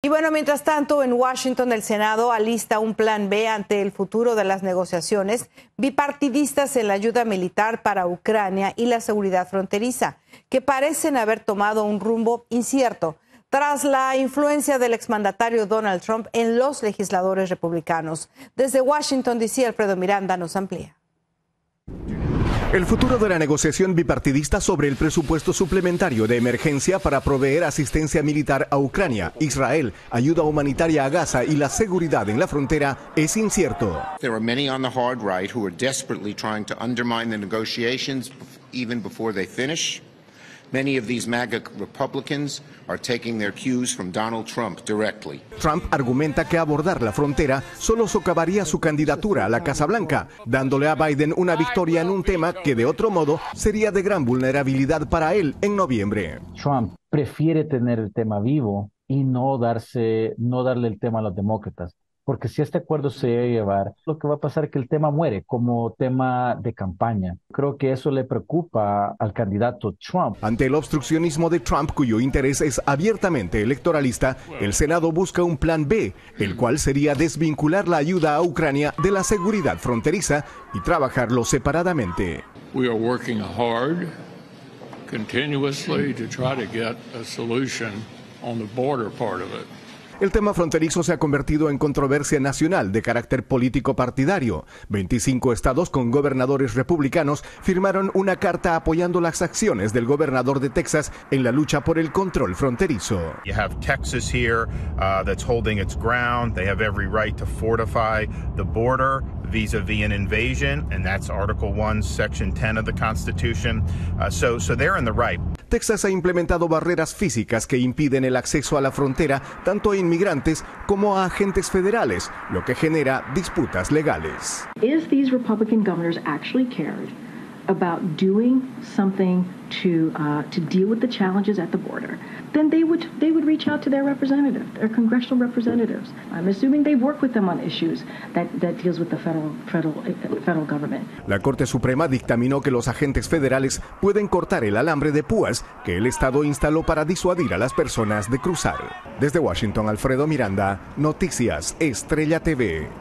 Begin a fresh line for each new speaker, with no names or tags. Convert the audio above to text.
Y bueno, mientras tanto, en Washington el Senado alista un plan B ante el futuro de las negociaciones bipartidistas en la ayuda militar para Ucrania y la seguridad fronteriza, que parecen haber tomado un rumbo incierto tras la influencia del exmandatario Donald Trump en los legisladores republicanos. Desde Washington, D.C., Alfredo Miranda nos amplía.
El futuro de la negociación bipartidista sobre el presupuesto suplementario de emergencia para proveer asistencia militar a Ucrania, Israel, ayuda humanitaria a Gaza y la seguridad en la frontera es incierto.
There are many on the hard right who are desperately trying to undermine the negotiations even before they finish. Many of these MAGA Republicans are taking their cues from Donald Trump directly.
Trump argumenta que abordar la frontera solo socavaría su candidatura a la Casa Blanca, dándole a Biden una victoria en un tema que de otro modo sería de gran vulnerabilidad para él en noviembre.
Trump prefiere tener el tema vivo y no darle el tema a los demócratas. Porque si este acuerdo se debe llevar, lo que va a pasar es que el tema muere como tema de campaña. Creo que eso le preocupa al candidato Trump.
Ante el obstruccionismo de Trump, cuyo interés es abiertamente electoralista, el Senado busca un plan B, el cual sería desvincular la ayuda a Ucrania de la seguridad fronteriza y trabajarlo separadamente.
We are working hard, continuously, to try to get a solution on the border part of it.
El tema fronterizo se ha convertido en controversia nacional de carácter político partidario. 25 estados con gobernadores republicanos firmaron una carta apoyando las acciones del gobernador de Texas en la lucha por el control fronterizo.
You have Texas here that's holding its ground. They have every right to fortify the border vis-a-vis an invasion, and that's Article 1, Section 10 of the Constitution. So they're in the right.
Texas ha implementado barreras físicas que impiden el acceso a la frontera tanto a inmigrantes como a agentes federales, lo que genera disputas legales.
If these Republican governors actually cared about doing something to deal with the challenges at the border, then they would reach out to their representatives, their congressional representatives. I'm assuming they've worked with them on issues that deals with the federal government.
La Corte Suprema dictaminó que los agentes federales pueden cortar el alambre de púas que el Estado instaló para disuadir a las personas de cruzar. Desde Washington, Alfredo Miranda, Noticias Estrella TV.